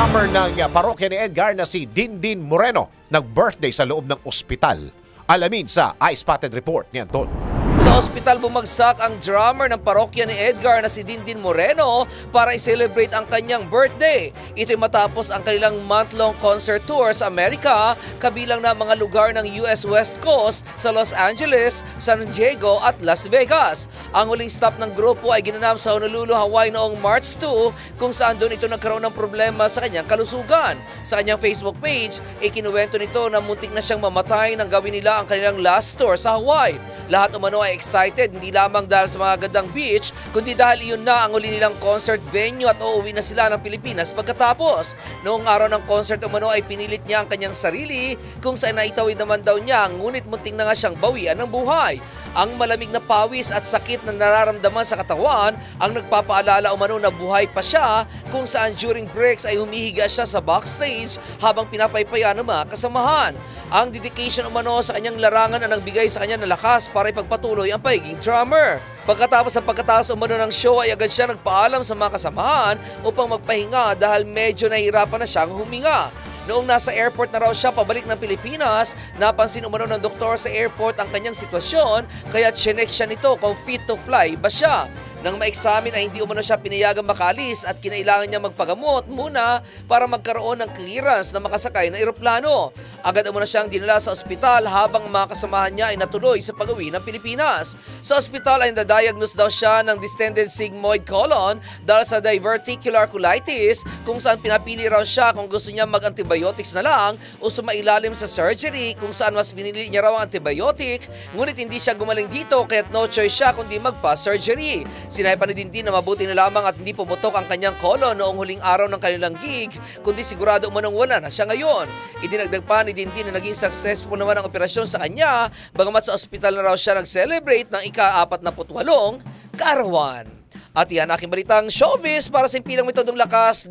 Drummer ng parokya ni Edgar na si Dindin Moreno nag-birthday sa loob ng ospital. Alamin sa Eye Spotted Report ni Anton. Sa ospital bumagsak ang drummer ng parokya ni Edgar na si Dindin Moreno para i-celebrate ang kanyang birthday. Ito'y matapos ang kanilang month-long concert tour sa Amerika, kabilang na mga lugar ng US West Coast sa Los Angeles, San Diego at Las Vegas. Ang huling stop ng grupo ay ginanap sa Honolulu, Hawaii noong March 2, kung saan doon ito nagkaroon ng problema sa kanyang kalusugan. Sa kanyang Facebook page, ikinuwento nito na muntik na siyang mamatay nang gawin nila ang kanilang last tour sa Hawaii. Lahat umano ay excited hindi lamang dahil sa mga gandang beach, kundi dahil iyon na ang uli nilang concert venue at uuwi na sila ng Pilipinas pagkatapos. Noong araw ng concert umano ay pinilit niya ang kanyang sarili kung saan naitawid naman daw niya, ngunit munting na nga siyang bawian ng buhay. Ang malamig na pawis at sakit na nararamdaman sa katawan ang nagpapaalala umano na buhay pa siya, kung saan during breaks ay humihiga siya sa backstage habang pinapaypaya ng mga kasamahan. Ang dedication umano sa kanyang larangan ang nagbigay sa kanya ng lakas para ipagpatuloy ang pagiging drummer. Pagkatapos ng pagkataas umano ng show ay agad siya nagpaalam sa mga kasamahan upang magpahinga dahil medyo nahihirapan na siyang huminga. Noong nasa airport na raw siya pabalik ng Pilipinas, napansin umano ng doktor sa airport ang kanyang sitwasyon, kaya chinek siya nito kung fit to fly ba siya. Nang ma-examine ay hindi umano siya pinayagang makalis at kinailangan niya magpagamot muna para magkaroon ng clearance na makasakay ng eroplano. Agad umano siyang dinala sa ospital habang mga kasamahan niya ay natuloy sa pag-uwi ng Pilipinas. Sa ospital ay na-diagnose daw siya ng distended sigmoid colon dahil sa diverticular colitis, kung saan pinapili raw siya kung gusto niya mag-antibiotics na lang o sumailalim sa surgery, kung saan mas pinili niya raw ang antibiotic, ngunit hindi siya gumaling dito kaya't no choice siya kundi magpa-surgery. Sinabi pa ni Dindin na mabuti na lamang at hindi pumutok ang kanyang colon noong huling araw ng kanilang gig, kundi sigurado umanong wala na siya ngayon. Idinagdag pa ni Dindin na naging successful naman ang operasyon sa kanya, bagamat sa ospital na raw siya nag-celebrate ng ika-48 kaarawan. At yan aking balitang showbiz para sa impilang metodong lakas,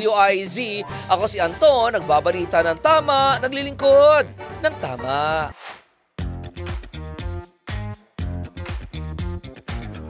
DWIZ. Ako si Anton, nagbabalita ng tama, naglilingkod ng tama.